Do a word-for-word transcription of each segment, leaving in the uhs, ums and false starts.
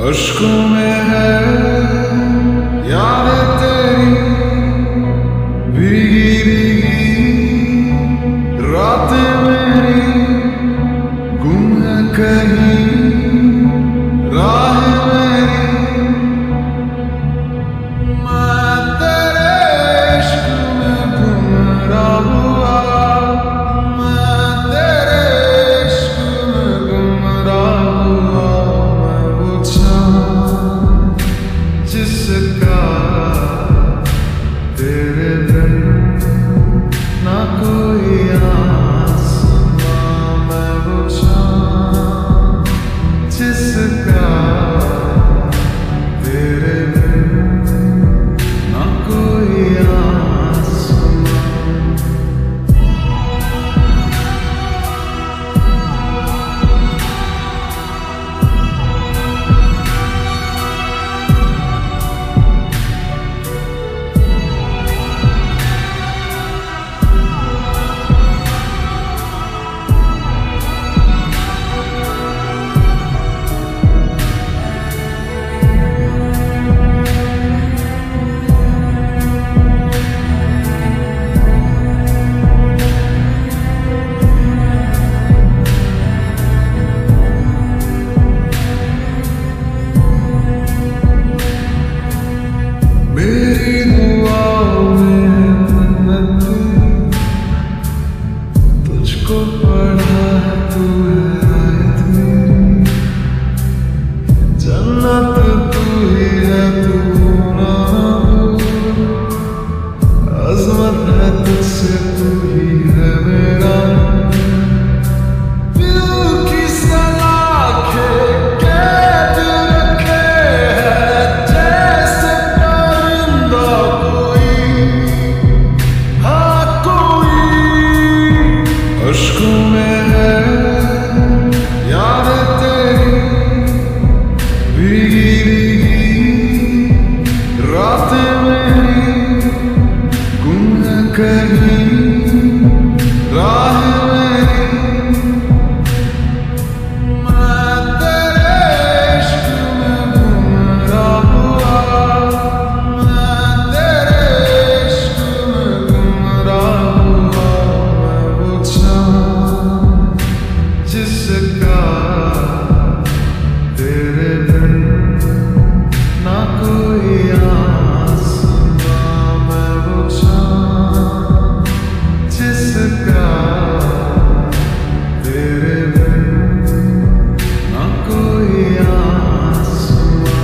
अश्कों में है यादें तेरी भीगी भीगी रातें मेरी गुम है कहीं राह मेरी। मैं तेरे इश्क में गुमराह हुआ, मैं तेरे इश्क में गुमराह हुआ। मैं वो चाँद जिसका तेरे बिन ना कोई आसमां। मैं वो चाँद जिसका तेरे बिन ना कोई आसमां। मेरी दुआओं में मन्नत तुझको पढ़ा है, तू है आयत मेरी जन्नत तू ही है, तू ना अज़मत है तुझसे, तू ही है मेरा। अश्कों में है यादें तेरी भीगी भीगी रातें मेरी गुम है कहीं राह मेरी। मैं तेरे इश्क में गुमराह हुआ, मैं तेरे इश्क में गुमराह हुआ। मैं वो चाँद जिसका तेरे बिन ना कोई आसमां। मैं वो चाँद जिसका तेरे बिन ना कोई आसमां।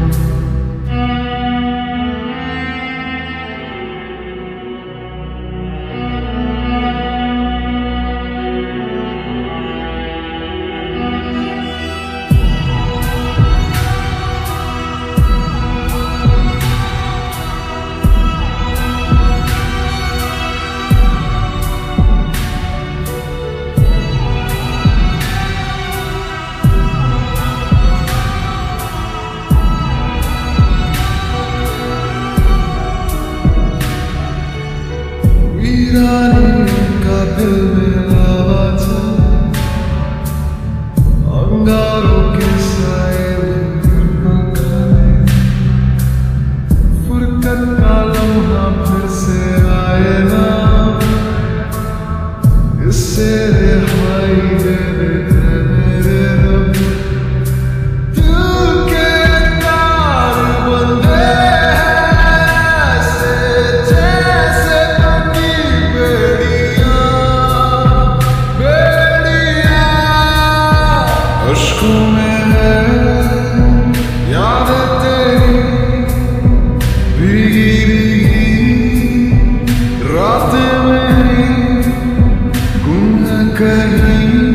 वीरानी का दिल में आवाज़ अंगारों के साए में खाने फुरकत का लम्हा फिर से आए ना, इससे रिहाई दे दे मेरे रब। दिल के तार बंधे ऐसे जैसे अश्कों में है यादें तेरी भीगी भीगी रातें मेरी गुम है कहीं